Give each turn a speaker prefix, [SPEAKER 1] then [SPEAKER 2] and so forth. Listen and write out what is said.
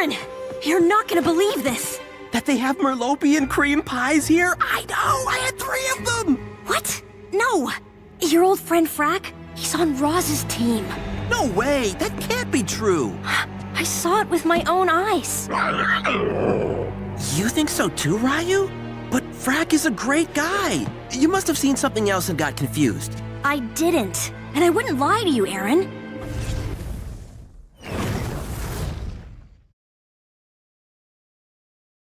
[SPEAKER 1] Arin, you're not gonna believe this.
[SPEAKER 2] That they have Merlopian cream pies here? I know, I had 3 of them!
[SPEAKER 1] What? No! Your old friend Frak, he's on Roz's team.
[SPEAKER 2] No way, that can't be true.
[SPEAKER 1] I saw it with my own eyes.
[SPEAKER 2] You think so too, Ryu? But Frak is a great guy. You must have seen something else and got confused.
[SPEAKER 1] I didn't. And I wouldn't lie to you, Arin.